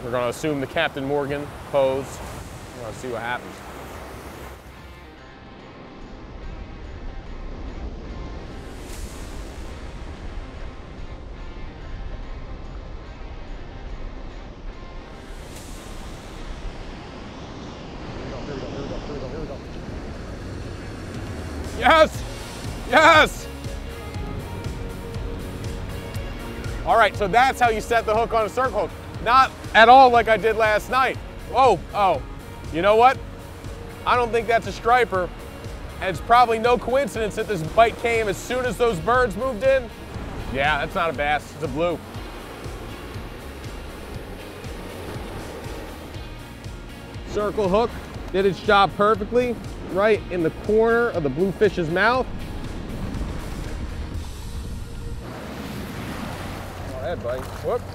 We're gonna assume the Captain Morgan pose. We're gonna see what happens. Here we go. Yes! Yes! All right, so that's how you set the hook on a circle hook. Not at all like I did last night. Oh, you know what? I don't think that's a striper. And it's probably no coincidence that this bite came as soon as those birds moved in. Yeah, that's not a bass, it's a blue. Circle hook did its job perfectly, right in the corner of the bluefish's mouth. Go ahead, buddy. Whoop.